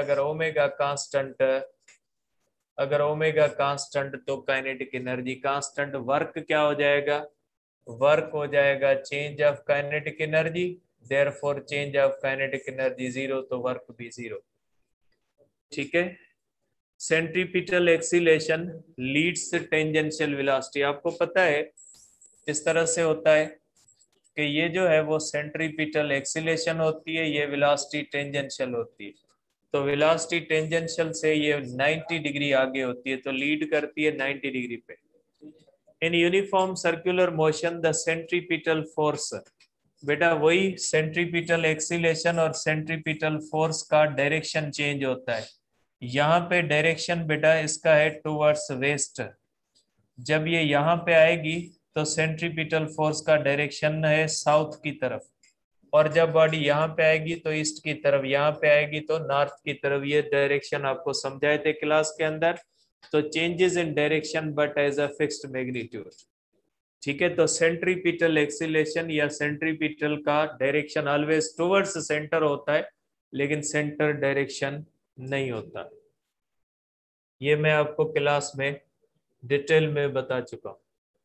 अगर ओमेगा कांस्टेंट तो काइनेटिक एनर्जी कांस्टेंट। वर्क क्या हो जाएगा, वर्क हो जाएगा change of kinetic energy, therefore change of kinetic energy zero, तो वर्क भी जीरो। ठीक है, centripetal acceleration leads tangential velocity. आपको पता है इस तरह से होता है कि ये जो है वो सेंट्रीपिटल एक्सीलेशन होती है, ये वेलोसिटी टेंजेंशियल होती है। तो वेलोसिटी टेंजेंशियल से ये 90 डिग्री आगे होती है, तो लीड करती है 90 डिग्री पे। In uniform circular motion the centripetal force, बेटा वही सेंट्रीपिटल एक्सीलेशन और सेंट्रीपिटल फोर्स का डायरेक्शन चेंज होता है। यहाँ पे डायरेक्शन बेटा इसका है टुवर्ड्स वेस्ट, जब ये यहाँ पे आएगी तो सेंट्रीपिटल फोर्स का डायरेक्शन है साउथ की तरफ, और जब बॉडी यहाँ पे आएगी तो ईस्ट की तरफ, यहाँ पे आएगी तो नॉर्थ की तरफ। ये डायरेक्शन आपको समझाए थे क्लास के अंदर। तो changes in direction but as a fixed magnitude. ठीक है, तो सेंट्रीपिटल एक्सीलेशन या सेंट्रीपिटल का डायरेक्शन ऑलवेज टुवर्ड्स सेंटर होता है, लेकिन सेंटर डायरेक्शन नहीं होता। ये मैं आपको क्लास में डिटेल में बता चुका हूं।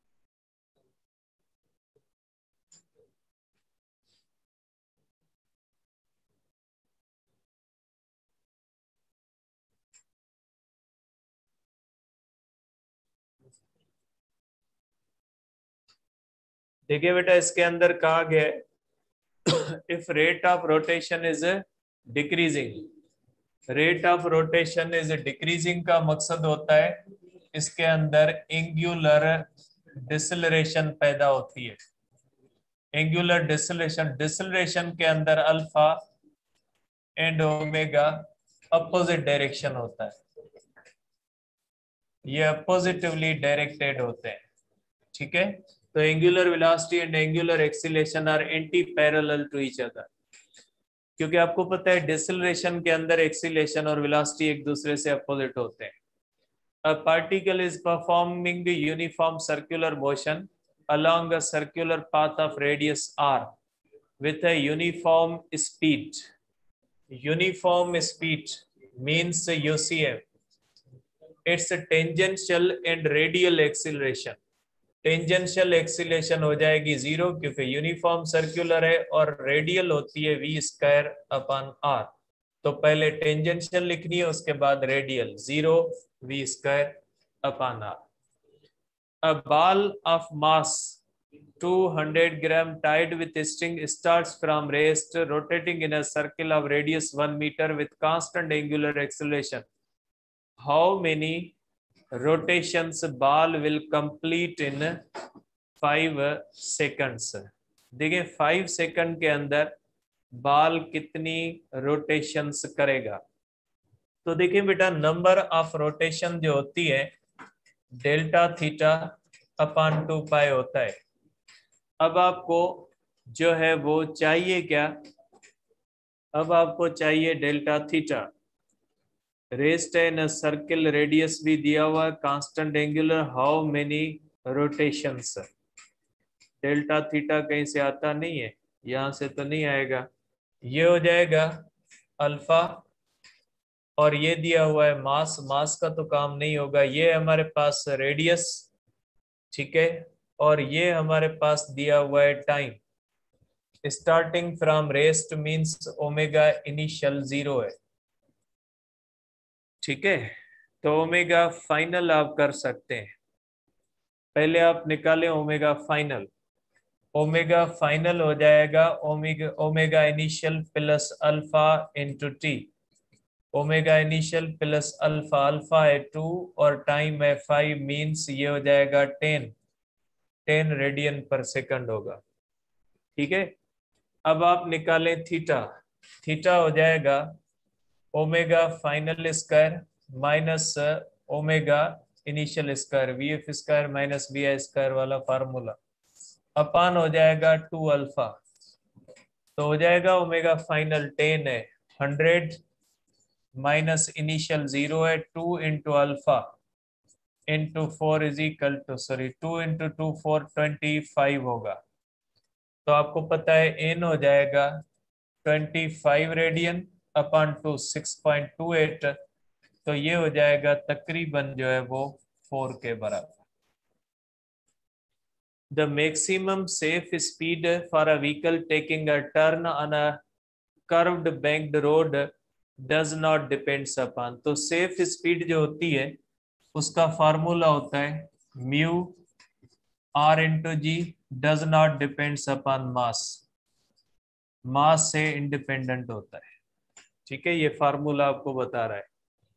देखिए बेटा इसके अंदर कहा गया है if rate of rotation is decreasing, rate of rotation is decreasing का मकसद होता है इसके अंदर एंगुलर डिसलरेशन पैदा होती है। एंगुलर डिसलेशन, डिसलेशन के अंदर alpha and omega opposite direction होता है, ये अपोजिटिवली डायरेक्टेड होते हैं। ठीक है, तो angular velocity and angular acceleration are anti parallel to each other, क्योंकि आपको पता है डिसलेशन के अंदर एक्सीलेशन और वेलोसिटी एक दूसरे से अपोजिट होते हैं। A particle is performing uniform circular motion along a circular path of radius r with a uniform speed. Uniform speed means UCM. It's a tangential and radial acceleration. Tangential acceleration हो जाएगी zero, क्योंकि uniform circular है, और radial होती है we square upon are. तो पहले tangential लिखनी है, उसके बाद radial, zero V square upon R. A ball of mass 200 gram tied with string starts from rest rotating in a circle of radius 1 meter with constant angular acceleration. How many rotations ball will complete in 5 seconds? देखिए 5 second के अंदर ball कितनी rotations करेगा। तो देखिए बेटा number of rotation जो होती है डेल्टा थीटा अपॉन 2 पाई होता है। अब आपको जो है वो चाहिए क्या, अब आपको चाहिए डेल्टा थीटा। रेस्ट है न, सर्किल रेडियस भी दिया हुआ है, constant angular, how many rotations. Delta theta कहीं से आता नहीं है, यहां से तो नहीं आएगा। ये हो जाएगा अल्फा, और ये दिया हुआ है मास, मास का तो काम नहीं होगा। ये हमारे पास रेडियस, ठीक है, और ये हमारे पास दिया हुआ है time. Starting from rest means omega initial 0 है, ठीक है। तो ओमेगा फाइनल आप कर सकते हैं। पहले आप निकालें ओमेगा फाइनल। ओमेगा फाइनल हो जाएगा omega omega initial plus alpha into T. Omega initial plus alpha, alpha है 2 और टाइम है 5, मीन्स ये हो जाएगा 10 रेडियन पर सेकंड होगा, ठीक है। अब आप निकालें थीटा। थीटा हो जाएगा omega final square minus omega initial square, V F square minus B I square वाला फार्मूला, अपान हो जाएगा 2 अल्फा। तो हो जाएगा ओमेगा फाइनल 10 है 100 माइनस इनिशियल 0 है 2 into alpha into 4 is equal to, sorry 2 into 2 425 होगा। तो आपको पता है एन हो जाएगा 25 रेडियन अपॉन टू 6.28। तो ये हो जाएगा तकरीबन जो है वो 4 के बराबर। The maximum safe speed for a vehicle taking a turn on a curved banked road does not depends upon. तो सेफ स्पीड जो होती है उसका फार्मूला होता है mu R into G, does not depends upon mass, mass से independent होता है, ठीक है। ये फार्मूला आपको बता रहा है।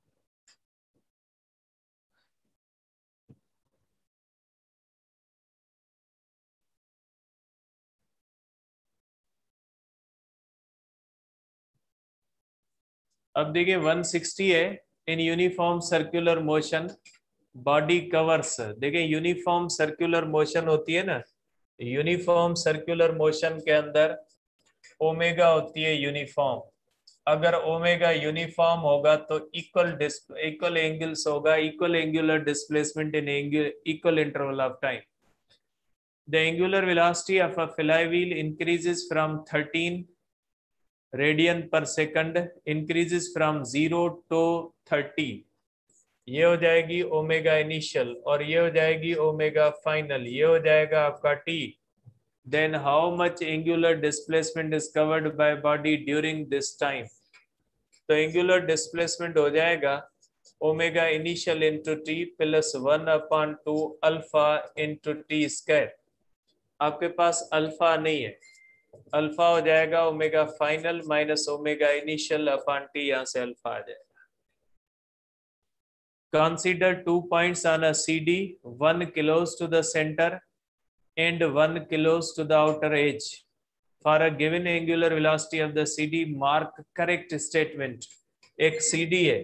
अब देखिए 160 है, in uniform circular motion body covers. देखिए यूनिफॉर्म सर्कुलर मोशन होती है ना, यूनिफॉर्म सर्कुलर मोशन के अंदर ओमेगा होती है यूनिफॉर्म। अगर ओमेगा यूनिफॉर्म होगा तो इक्वल एंगल्स होगा, equal angular displacement in equal interval of time. The angular velocity of a flywheel increases from 13 radian per second, increases from 0 to 30। ये हो जाएगी ओमेगा इनिशियल, और ये हो जाएगी ओमेगा फाइनल, ये हो जाएगा आपका T. Then how much angular displacement is covered by body during this time. तो एंगुलर डिस्प्लेसमेंट हो जाएगा omega initial into T plus 1/2 alpha into T square. आपके पास अल्फा नहीं है, अल्फा हो जाएगा omega final minus omega initial upon T, यहां से अल्फा आ जाएगा। Consider 2 points on a CD, one close to the center and one close to the outer edge. For a given angular velocity of the CD, mark correct statement. एक CD है,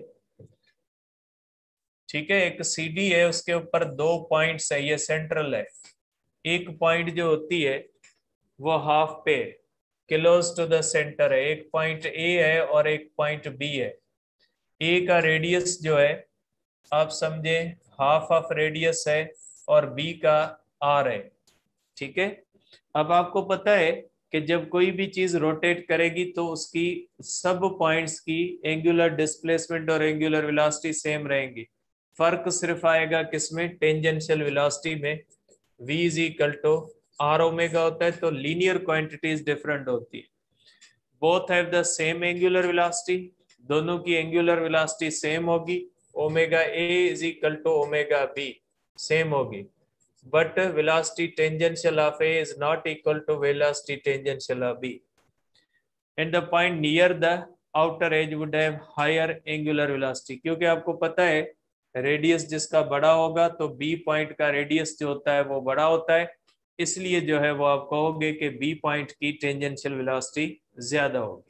ठीक है, एक CD है, उसके ऊपर 2 पॉइंट्स है, ये सेंट्रल है। एक पॉइंट जो होती है वो हाफ पे क्लोज टू द सेंटर है, एक पॉइंट ए है और एक पॉइंट बी है। ए का रेडियस जो है आप समझे हाफ ऑफ रेडियस है, और बी का आर है, ठीक है। अब आपको पता है कि जब कोई भी चीज रोटेट करेगी तो उसकी सब पॉइंट्स की एंगुलर डिस्प्लेसमेंट और एंगुलर वेलोसिटी सेम रहेंगी। फर्क सिर्फ आएगा किसमें, टेंजेंशियल वेलोसिटी में। v is equal to are omega होता है, तो लीनियर क्वांटिटीज डिफरेंट होती है। Both have the same angular velocity, दोनों की एंगुलर वेलोसिटी सेम होगी। Omega A is equal to omega B same होगी, but velocity tangential of A is not equal to velocity tangential of B, and the point near the outer edge would have higher angular velocity। क्योंकि आपको पता है radius जिसका बड़ा होगा तो B point का रेडियस जो होता है वो बड़ा होता है, इसलिए जो है वो आप कहोगे कि B पॉइंट की टेंजेंशियल वेलोसिटी ज्यादा होगी।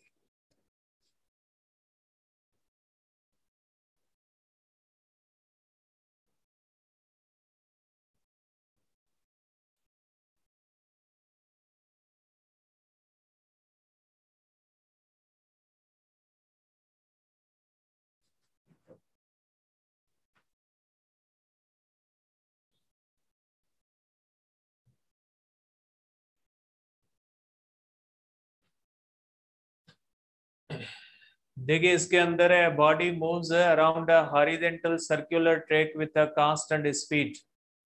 देखिए इसके अंदर है body moves around a horizontal circular track with a constant speed.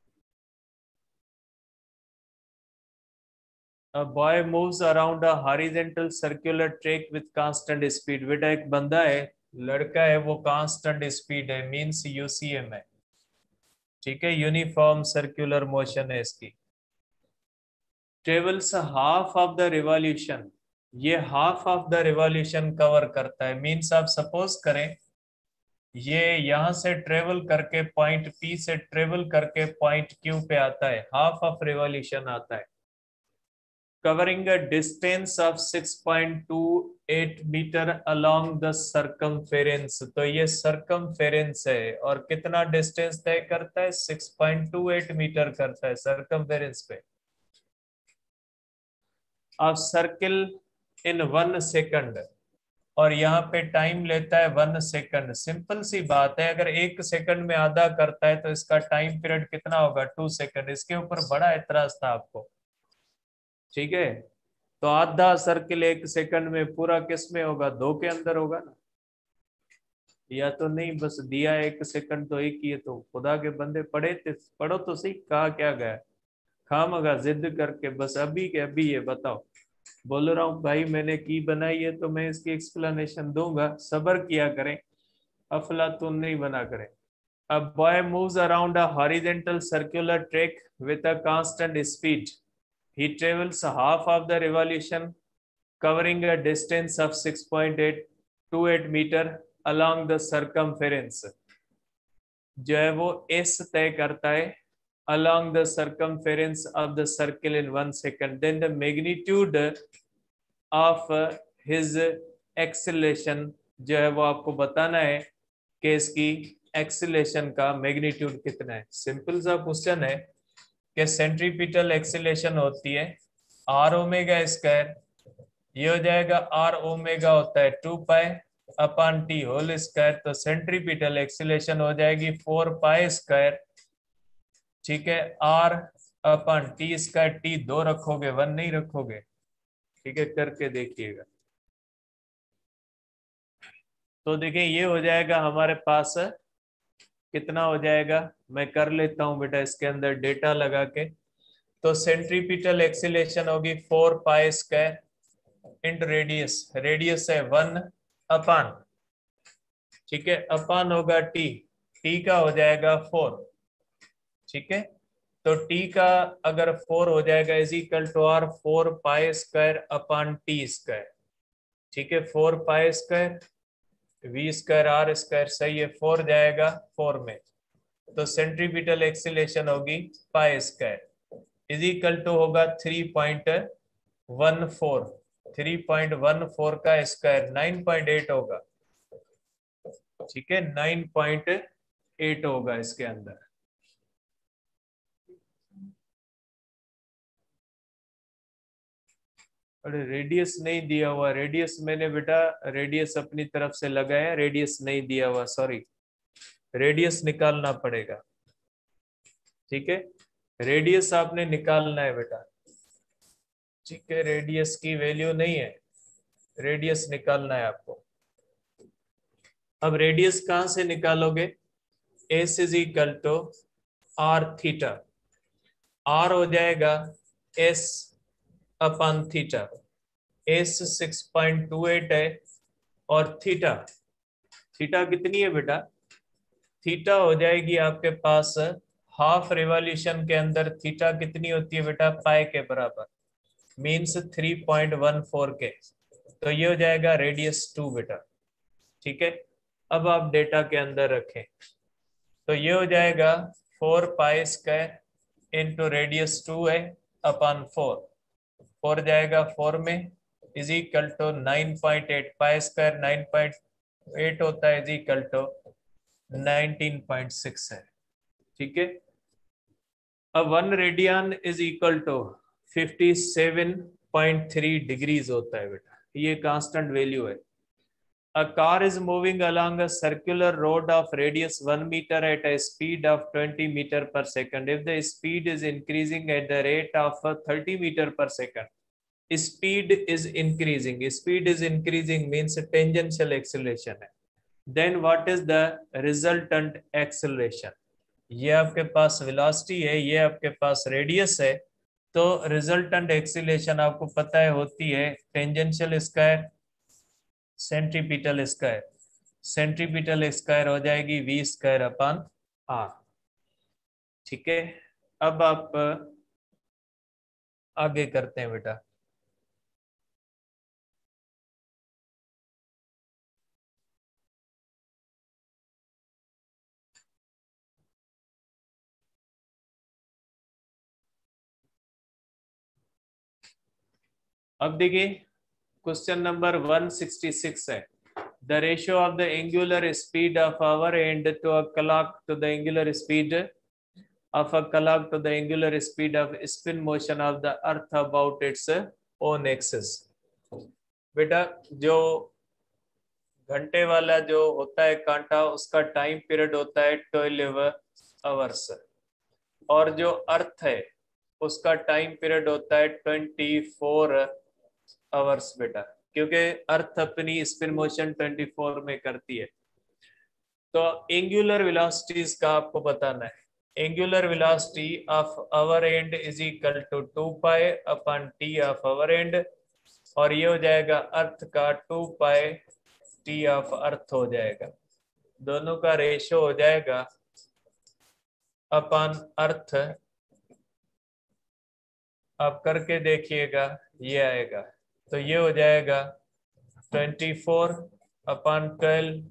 A boy moves around a horizontal circular track with constant speed। बेटा एक बंदा है, लड़का है, वो कांस्टेंट स्पीड है, मींस यूसीएम है, ठीक है, यूनिफॉर्म सर्कुलर मोशन है इसकी। Travels half of the revolution, ये half of the revolution cover करता है, मींस आप सपोज करें ये यहां से ट्रेवल करके पॉइंट पी से ट्रेवल करके पॉइंट क्यू पे आता है, हाफ ऑफ रिवॉल्यूशन आता है, covering a distance of 6.28 metre along the circumference। तो ये circumference है और कितना डिस्टेंस तय करता है, 6.28 मीटर करता है circumference पे। ऑफ सर्किल इन 1 सेकंड, और यहाँ पे टाइम लेता है 1 सेकंड। सिंपल सी बात है, अगर 1 सेकंड में आधा करता है तो इसका टाइम पीरियड कितना होगा, 2 सेकंड। इसके ऊपर बड़ा एतराज था आपको, ठीक है। तो आधा सर्किल 1 सेकंड में पूरा किस में होगा, 2 के अंदर होगा ना, या तो नहीं, बस दिया 1 सेकंड तो एक ही है। तो खुदा के बंदे पढ़े थे, पढ़ो तो सही, कहा क्या गया, खामगा जिद करके बस अभी के अभी ये बताओ। बोल रहा हूँ भाई मैंने की बनाई है तो मैं इसकी एक्सप्लेनेशन दूंगा, सब्र किया करें, अफलातून नहीं बना करें। A boy moves around a horizontal circular track with a constant speed. He travels half of the revolution, covering a distance of 6.828 meter along the circumference। जो है वो S तय करता है along the circumference of the circle in 1 second। Then the magnitude of his acceleration, जो है वो आपको बताना है कि इसकी एक्सीलेशन का मैग्नीट्यूड कितना है। सिंपल सा क्वेश्चन है कि सेंट्रीपिटल एक्सीलेशन होती है आर ओमेगा स्क्वायर, ये हो जाएगा आर ओमेगा होता है 2 pi upon T whole square. तो सेंट्रीपिटल एक्सीलेशन हो जाएगी 4 पाई स्क्वायर, ठीक है, R upon T square. T 2 रखोगे, 1 नहीं रखोगे, ठीक है, करके देखिएगा। तो देखिए ये हो जाएगा हमारे पास, कितना हो जाएगा, मैं कर लेता हूं बेटा इसके अंदर डेटा लगा के। तो सेंट्रीपिटल एक्सीलेशन होगी 4 pi square into radius, radius है 1 अपान, ठीक है, अपान होगा टी, टी का हो जाएगा 4, ठीक है। तो टी का अगर 4 हो जाएगा is equal to R 4 pi square upon T square, ठीक है, 4 pi square V square R square, सही है, 4 जाएगा 4 में। तो सेंट्रीपिटल एक्सीलेशन होगी pi square is equal to होगा 3.14, 3.14 का स्क्वायर 9.8 होगा, ठीक है, 9.8 होगा इसके अंदर। अरे रेडियस नहीं दिया हुआ, रेडियस मैंने बेटा रेडियस अपनी तरफ से लगाया, रेडियस नहीं दिया हुआ, सॉरी, रेडियस निकालना पड़ेगा, ठीक है, रेडियस आपने निकालना है बेटा, ठीक है, रेडियस की वैल्यू नहीं है, रेडियस निकालना है आपको। अब रेडियस कहां से निकालोगे, S is equal to R theta, R हो जाएगा एस अपन थीटा, एस 6.28 है, और थीटा, थीटा कितनी है बेटा, थीटा हो जाएगी आपके पास हाफ रिवॉल्यूशन के अंदर थीटा कितनी होती है बेटा, पाई के बराबर, मीन्स 3.14 के। तो ये हो जाएगा रेडियस 2 बेटा, ठीक है। अब आप डेटा के अंदर रखें, तो ये हो जाएगा 4 पाई स्क्वायर इंटू रेडियस 2 है अपन 4, 4 जाएगा 4 में is equal to 9.8, pi square 9.8 होता है इज इक्वल टू 19.6 है, ठीक है। अब 1 radian is equal to 57.3 degrees होता है बेटा, ये कांस्टेंट वैल्यू है। A car is moving along a circular road of radius 1 meter at a speed of 20 meter per second. If the speed is increasing at the rate of 30 meter per second, speed is increasing. Speed is increasing means tangential acceleration है. Then what is the resultant acceleration? ये आपके पास velocity है, ये आपके पास radius है, तो resultant acceleration आपको पता है होती है tangential square centripetal square. Centripetal square हो जाएगी v स्क्वायर अपॉन r. ठीक है, अब आप आगे करते हैं बेटा. अब देखिए क्वेश्चन नंबर 166 है. The ratio of the angular speed of hour hand to a clock to the angular speed of a clock to the angular speed of spin motion of the earth about its own axis. बेटा जो घंटे वाला जो होता है कांटा उसका time period होता है 12 आवर्स और जो अर्थ है उसका टाइम पीरियड होता है 24 आवर्स बेटा, क्योंकि अर्थ अपनी स्पिन मोशन 24 में करती है. तो एंगुलर वेलोसिटीज का आपको बताना है. Angular velocity of hour hand is equal to 2 pi upon T of hour hand, और ये हो जाएगा अर्थ का 2 पाई टी ऑफ अर्थ हो जाएगा. दोनों का रेशियो हो जाएगा अपॉन अर्थ. आप करके देखिएगा ये आएगा, तो ये हो जाएगा 24 अपॉन 12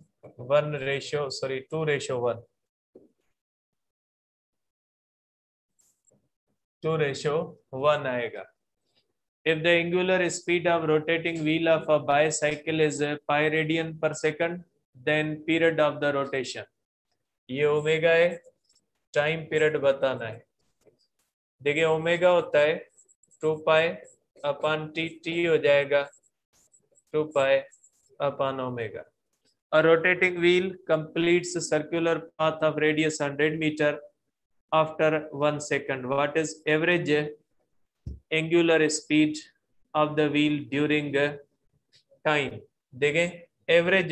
2:1 आएगा. If the angular speed of rotating wheel of a bicycle is pi radian per second, then period of the rotation. ये ओमेगा है, टाइम पीरियड बताना है. देखिए ओमेगा होता है 2 पाई अपॉन टी, टी हो जाएगा 2 pi upon omega. A rotating wheel completes a circular path of radius 100 meter after 1 second. What is average angular speed of the wheel during time? देखें average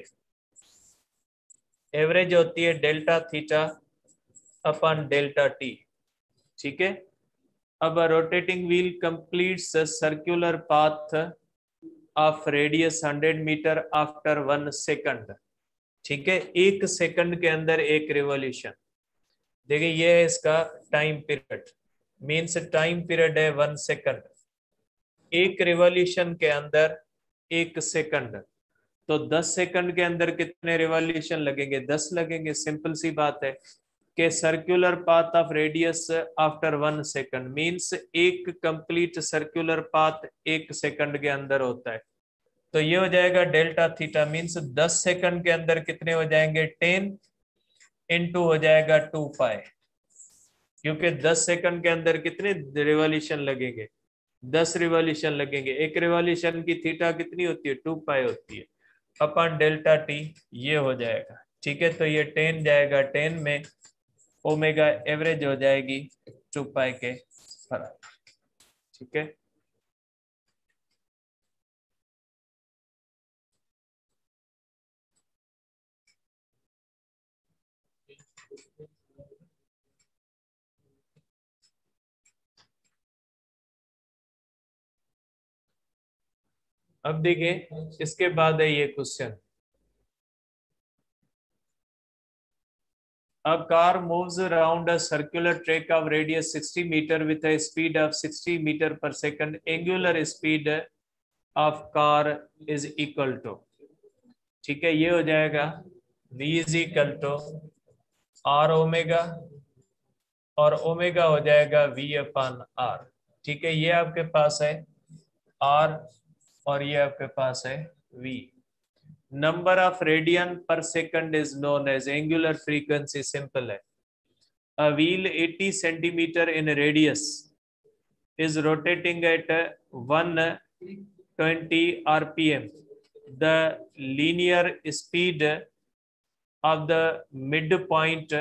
होती है delta theta upon delta T. ठीक है, अब rotating wheel completes circular path of radius 100 metre after 1 second. ठीक है, 1 second के अंदर एक रिवॉल्यूशन. देखिए ये है इसका time period, means time period है 1 सेकंड. एक रिवॉल्यूशन के अंदर 1 सेकंड, तो 10 सेकंड के अंदर कितने रिवॉल्यूशन लगेंगे? 10 लगेंगे. सिंपल सी बात है कि circular path of radius after 1 second means एक कंप्लीट सर्कुलर पाथ 1 सेकंड के अंदर होता है. तो ये हो जाएगा डेल्टा थीटा, मीन्स 10 सेकंड के अंदर कितने हो जाएंगे? 10 इंटू हो जाएगा 2 पाई, क्योंकि 10 सेकंड के अंदर कितने रिवॉल्यूशन लगेंगे? 10 रिवॉल्यूशन लगेंगे. एक रिवॉल्यूशन की थीटा कितनी होती है? 2 पाई होती है अपॉन डेल्टा टी. ये हो जाएगा. ठीक है, तो ये 10 जाएगा 10 में, ओमेगा एवरेज हो जाएगी 2 पाई के बराबर. ठीक है, अब देखिए इसके बाद है ये question. A car moves around a circular track of radius 60 meter with a speed of 60 meter per second. Angular speed of car is equal to. ठीक है, ये हो जाएगा v is equal to r omega, और omega हो जाएगा v upon r. ठीक है, ये आपके पास है r और ये आपके पास है v. Number of radian per second is known as angular frequency. Simple है. A wheel 80 centimetre in radius is rotating at 120 rpm. The linear speed of the midpoint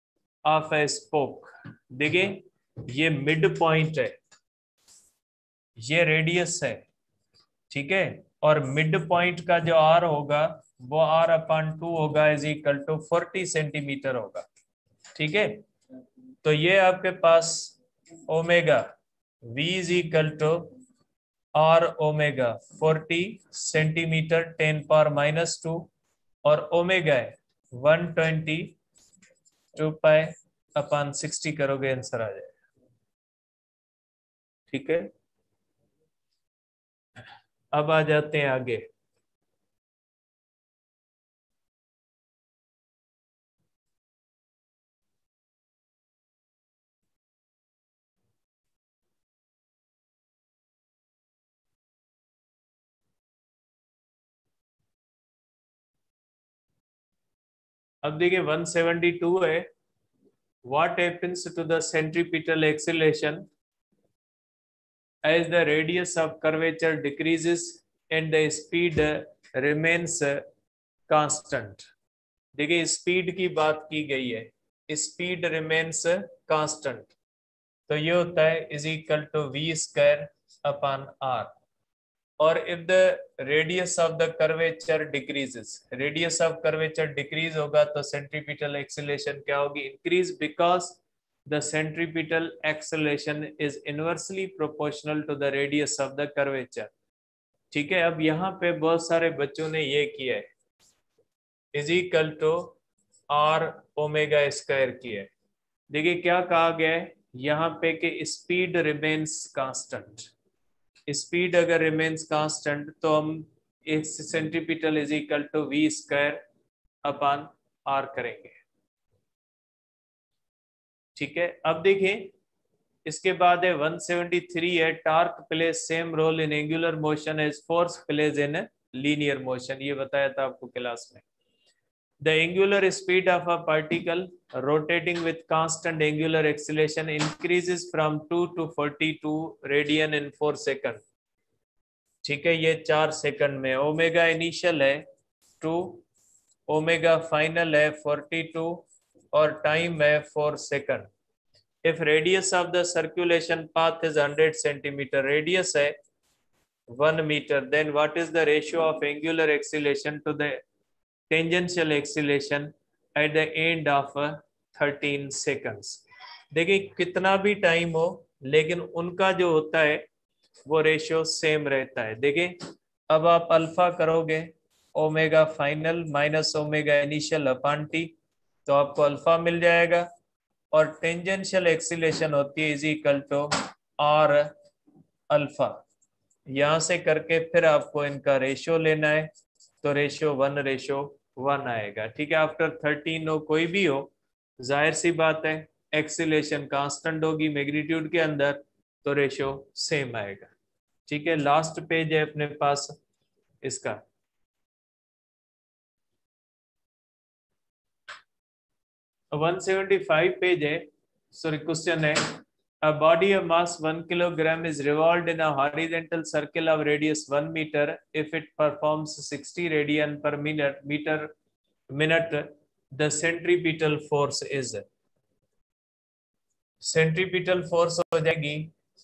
of a spoke. देखिए ये mid point है, ये radius है, ठीक है, और mid point का जो आर होगा वो r/2 होगा इज इक्वल टू 40 सेंटीमीटर होगा, ठीक है। तो ये आपके पास omega v is equal to are omega 40 centimetre 10⁻⁻2 और ओमेगा है 120 2π/60 करोगे आंसर आ जाएगा, ठीक है। अब आ जाते हैं आगे। अब देखिए 172 है, what happens to the centripetal acceleration as the radius of curvature decreases and the speed remains constant। देखिए स्पीड की बात की गई है, स्पीड रिमेन्स कांस्टेंट, तो ये होता है is equal to v² / r। और if the radius of the curvature decreases, radius of curvature decrease होगा तो सेंट्रीपिटल एक्सेलरेशन क्या होगी, increase, because the centripetal acceleration is inversely proportional to the radius of the curvature, ठीक है। अब यहाँ पे बहुत सारे बच्चों ने ये किया है, इज इक्वल टू r⍵² की है। देखिए क्या कहा गया है यहाँ पे कि स्पीड रिमेन्स कांस्टेंट, स्पीड अगर रिमेन्स कांस्टेंट तो हम एक centripetal is equal to v²/r करेंगे, ठीक है। अब देखिए इसके बाद है 173 है, torque plays same role in angular motion as force plays in linear motion, ये बताया था आपको क्लास में। The angular speed of a particle rotating with constant angular acceleration increases from 2 to 42 radian in 4 seconds, ठीक है। ये 4 second में, omega initial है 2, ओमेगा फाइनल है 42 और टाइम है 4 second. If radius of the circulation path is 100 centimetre, radius है 1 metre, then what is the ratio of angular acceleration to the tangential acceleration at the end of 13 seconds. देखिए कितना भी time हो लेकिन उनका जो होता है वो रेशियो सेम रहता है। देखिए अब आप अल्फा करोगे omega final minus omega initial upon T, तो आपको अल्फा मिल जाएगा, और टेंजेंशियल एक्सीलरेशन होती है is equal to are alpha. यहां से करके फिर आपको इनका रेशियो लेना है, तो रेशियो 1:1 आएगा, ठीक है। आफ्टर 13 हो कोई भी हो, जाहिर सी बात है एक्सीलरेशन कांस्टेंट होगी मैग्नीट्यूड के अंदर, तो रेशियो सेम आएगा, ठीक है। लास्ट पेज है अपने पास इसका, तो 175 पेज है, सॉरी क्वेश्चन है, a body of mass 1 kilogram is revolved in a horizontal circle of radius 1 meter if it performs 60 radian per minute, the centripetal force is, centripetal force हो जाएगी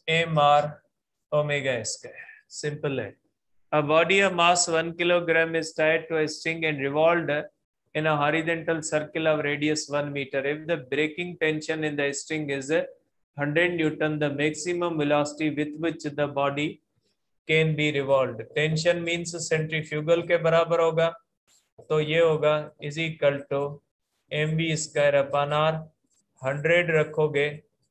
mr⍵², simple है। A body of mass 1 kilogram is tied to a string and revolved in a horizontal circle of radius 1 meter. If the breaking tension in the string is 100 Newton, the maximum velocity with which the body can be revolved. Tension means centrifugal के बराबर होगा, तो ये होगा is equal to mv²/r, 100 रखोगे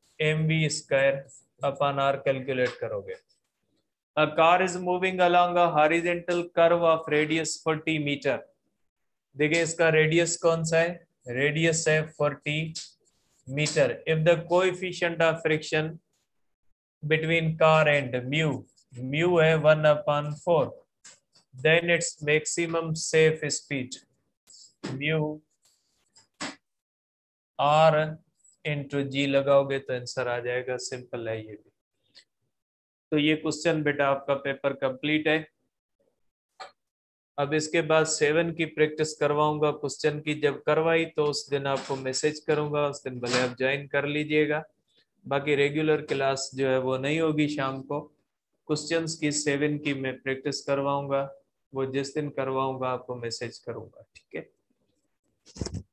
mv²/r calculate करोगे। A car is moving along a horizontal curve of radius 40 meter. देखिए इसका रेडियस कौन सा है, रेडियस है 40 metre. If the coefficient of friction between car and mu है 1/4, then its maximum safe speed mu r into G लगाओगे तो answer आ जाएगा, सिंपल है ये भी। तो ये क्वेश्चन बेटा आपका पेपर कंप्लीट है। अब इसके बाद 7 की प्रैक्टिस करवाऊंगा क्वेश्चन की, जब करवाई तो उस दिन आपको मैसेज करूंगा, उस दिन भले आप ज्वाइन कर लीजिएगा। बाकी रेगुलर क्लास जो है वो नहीं होगी शाम को, क्वेश्चंस की 7 की मैं प्रैक्टिस करवाऊंगा। वो जिस दिन करवाऊंगा आपको मैसेज करूंगा, ठीक है।